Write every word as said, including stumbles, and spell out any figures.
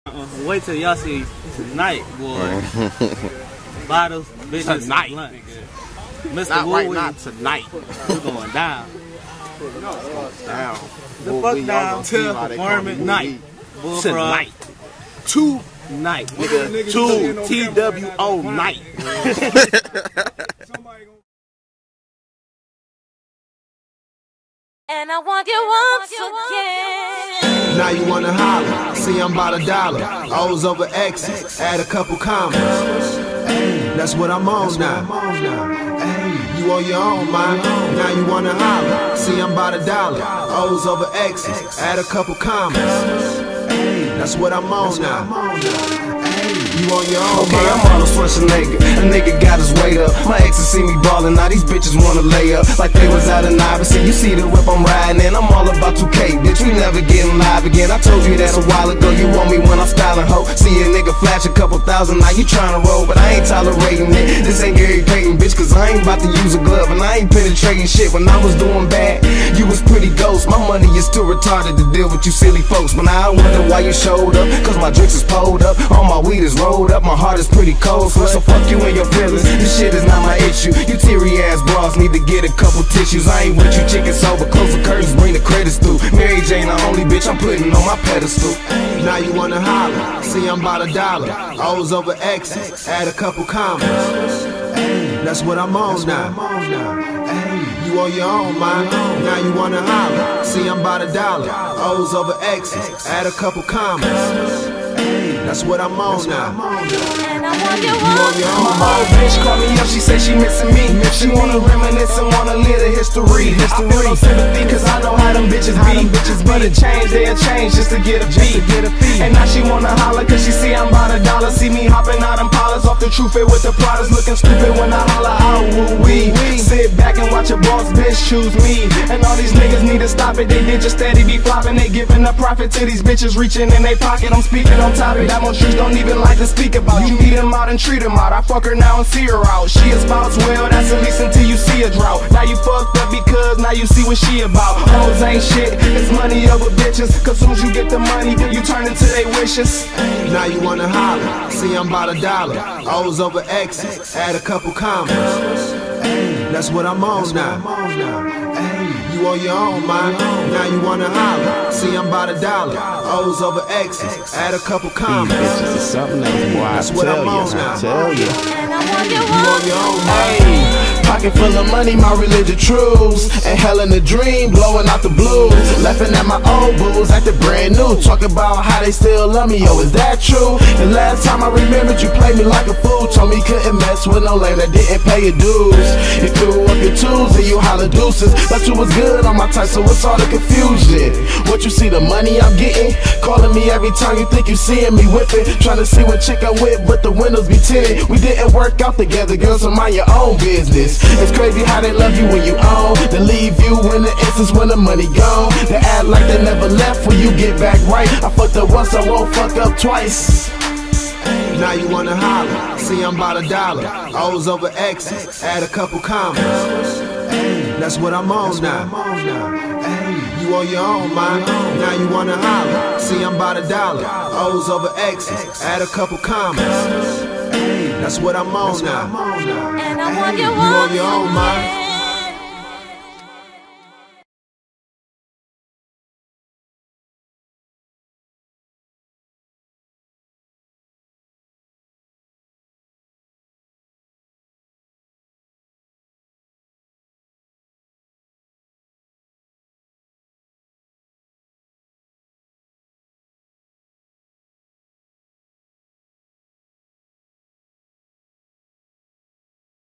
Uh, wait till y'all see tonight, boy. Bottles, bitches, tonight, lunch. Mister Not right Woo now, tonight. We're going down. Down. The We'll fuck be down on till how they call performance me, night. Tonight. Two night. Nigga, two T W O night. And I want you once again. Now you wanna holler, see I'm about a dollar. O's over X's, add a couple commas. That's what I'm on now. Ay, you on your own, man. Now you wanna holler, see I'm about a dollar. O's over X's, add a couple commas. That's what I'm on now. You on your own, okay, I'm Arnold Schwarzenegger. A nigga got his weight up. My exes see me ballin', now these bitches wanna lay up like they was out of Iverson. You see the whip I'm riding in, I'm all about two K, bitch. We never getting live again. I told you that a while ago. You want me when I'm styling, ho. See a nigga flash a couple thousand, now you tryna roll, but I ain't tolerating it. This ain't Gary Payton, bitch, cause I ain't about to use a glove, and I ain't penetrating shit. When I was doing bad, you was pretty ghost. My money is too retarded to deal with you silly folks. But now I wonder why you showed up, cause my drinks is pulled up, all my weed is rolled up, my heart is pretty cold, so, so fuck you and your feelings. This shit is not my issue. You teary ass bras need to get a couple tissues. I ain't with you chicken sober, close the curtains, bring the credits through. Mary Jane the only bitch I'm putting on my pedestal. now you wanna holler, see I'm about a dollar. O's over X's, add a couple commas. That's what I'm on now. Ay, you on your own, man. Now you wanna holler, see I'm about a dollar. O's over X's, add a couple commas. That's what I'm on now. And I want you You on your own, My old bitch called me up, she said she missing me. She wanna reminisce and wanna live the history. I feel no sympathy cause I know how them bitches be. But a change, they'll change just to get a beat. And now she wanna holler cause she see I'm about a dollar. See me hopping out them polars off the truth with the products, looking stupid when I holler out woo wee. Sit back and watch a boss bitch choose me. And all these niggas need to stop it. They did just steady be flopping. They giving the profit to these bitches reaching in their pocket. I'm speaking on topic that most streets don't even like to speak about. You meet them out and treat them out. I fuck her now and see her out. She a spouse, well, that's at least until you see a drought. Now you fucked up because now you see what she about. Hoes ain't shit, it's money over bitches. Cause soon as you get the money, you turn into they wishes. now you wanna holler, see I'm about a dollar. O's over X's, add a couple commas. That's what I'm on now. Ay, you on your own, man. Now you wanna holler, see I'm about a dollar. O's over X's, add a couple commas. Bitches is something else, boy. That's I what tell I'm on you, now. I tell you. And I want you You on once your own, man. Hey, pocket full of money, my religion truths. And hell in a dream, blowing out the blues. Laughing at my old booze, acting brand new. Talking about how they still love me, yo, is that true? The last time I remembered you played me like a fool. Told me you couldn't mess with no lame that didn't pay your dues. You threw up your tools and you holler deuces. Thought you was good on my type, so what's all the confusion? What you see, the money I'm getting? Calling me every time you think you seeing me whipping. Trying to see what chick I'm with, but the windows be tinted. We didn't work out together, girl, so mind your own business. It's crazy how they love you when you own, then leave you in the instance when the money gone. They act like they never left when you get back right. I fucked up once, I won't fuck up twice. Now you wanna holler, see I'm about a dollar. O's over X's, add a couple commas. That's what I'm on now. Ay, you on your own, man. Now you wanna holler, see I'm about a dollar. O's over X's, add a couple commas. That's what I'm on now. and I want you You on your own, once man. again.